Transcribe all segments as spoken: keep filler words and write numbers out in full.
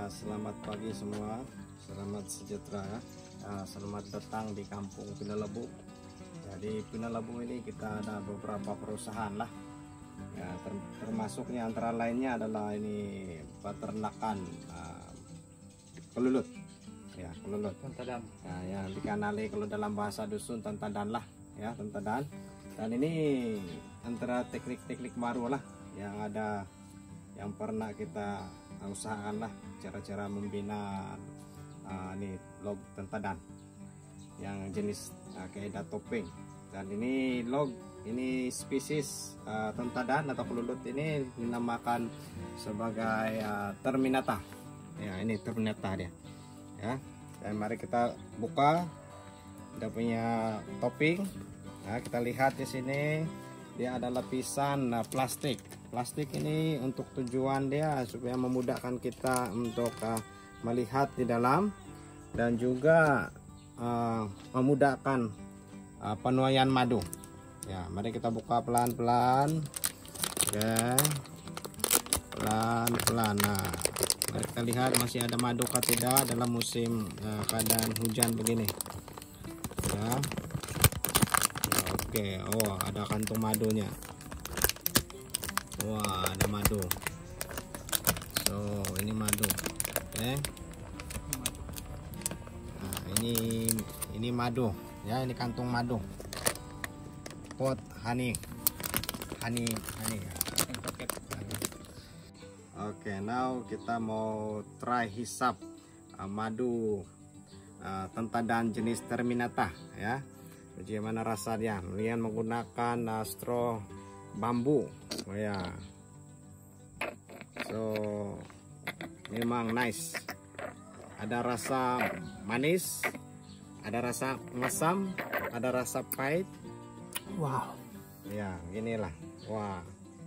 selamat pagi semua, selamat sejahtera ya. Uh, selamat datang di Kampung Pinalabu. Jadi Pinalabu ini kita ada beberapa perusahaan lah. Ya, ter termasuknya antara lainnya adalah ini peternakan uh, kelulut. Ya, kelulut. Tantadan. Nah, yang dikenali kalau dalam bahasa dusun tantadan lah, ya, tantadan. Dan ini antara teknik-teknik baru lah yang ada, yang pernah kita usahakan lah, cara-cara membina uh, ini log tantadan yang jenis uh, kaedah topping. Dan ini log, ini spesies uh, tantadan atau kelulut ini dinamakan sebagai uh, terminata. Ya, ini terminata dia. Ya, dan mari kita buka, kita punya topping. Nah, kita lihat di sini dia ada lapisan uh, plastik. Plastik ini untuk tujuan dia supaya memudahkan kita untuk uh, melihat di dalam, dan juga uh, memudahkan uh, penuaian madu. Ya, mari kita buka pelan-pelan. Oke, pelan-pelan. Nah, mari kita lihat masih ada madu atau tidak dalam musim uh, keadaan hujan begini. Ya. Oke, oh ada kantung madunya. Wah, ada madu. So, ini madu. Oke. Nah, ini ini madu, ya, ini kantung madu. Pot honey. Honey, honey. Oke, now kita mau try hisap uh, madu uh, tantadan jenis terminata, ya. Bagaimana rasa dia? Kalian menggunakan uh, straw bambu, oh ya. So memang nice. Ada rasa manis, ada rasa masam, ada rasa pahit. Wow. Ya, inilah. Wah.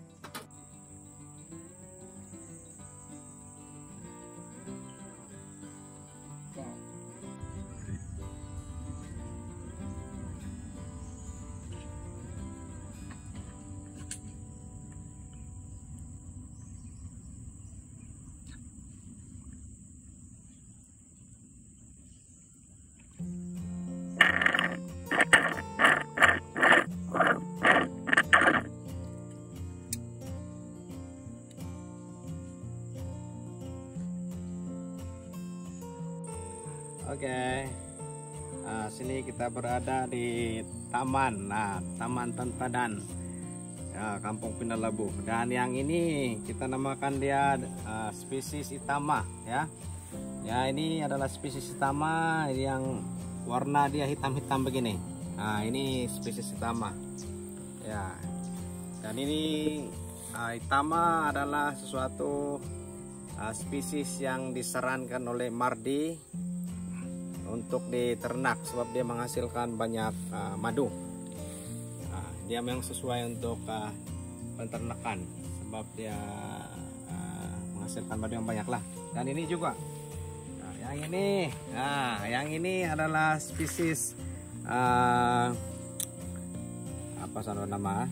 Oke, okay. Nah, sini kita berada di taman, nah taman tantadan, ya, Kampung Pinalabu. Dan yang ini kita namakan dia uh, spesies Itama, ya. Ya, ini adalah spesies Itama yang warna dia hitam-hitam begini. Nah, ini spesies Itama, ya. Dan ini uh, Itama adalah sesuatu uh, spesies yang disarankan oleh Mardi untuk diternak sebab dia menghasilkan banyak uh, madu. Nah, dia memang sesuai untuk uh, peternakan sebab dia uh, menghasilkan madu yang banyak lah. Dan ini juga, nah, yang ini, nah yang ini adalah spesies uh, apa salah nama?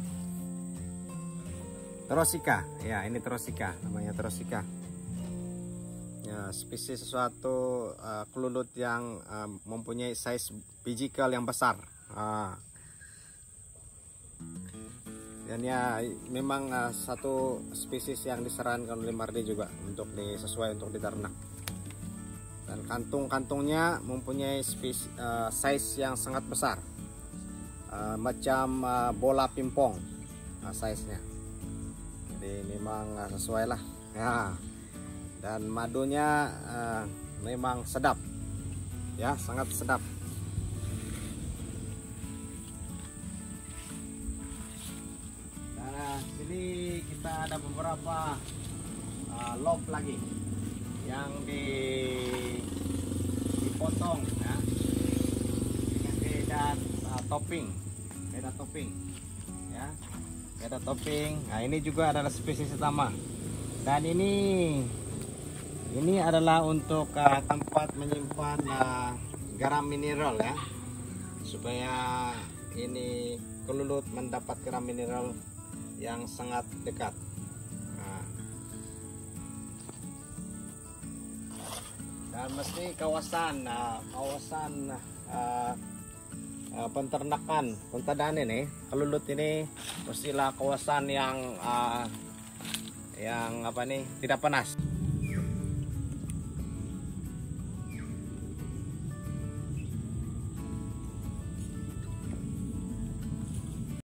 Terosika. Ya, ini terosika, namanya terosika. Ya, spesies sesuatu uh, kelulut yang uh, mempunyai size bijikel yang besar. Uh. Dan ya memang uh, satu spesies yang disarankan oleh Mardi juga untuk sesuai untuk diternak. Dan kantung-kantungnya mempunyai spesies, uh, size yang sangat besar, uh, macam uh, bola pingpong uh, size-nya. Jadi memang uh, sesuai lah. Ya. Dan madunya uh, memang sedap, ya, sangat sedap. Nah, sini kita ada beberapa uh, log lagi yang di dipotong, ya, dengan kaedah uh, topping, kaedah topping, ya, kaedah topping. Nah, ini juga adalah spesies utama. Dan ini Ini adalah untuk uh, tempat menyimpan uh, garam mineral, ya, supaya ini kelulut mendapat garam mineral yang sangat dekat. Nah. Dan mesti kawasan, uh, kawasan uh, uh, penternakan, Puntadaan ini, Kalulot ini mestilah kawasan yang uh, yang apa nih tidak panas.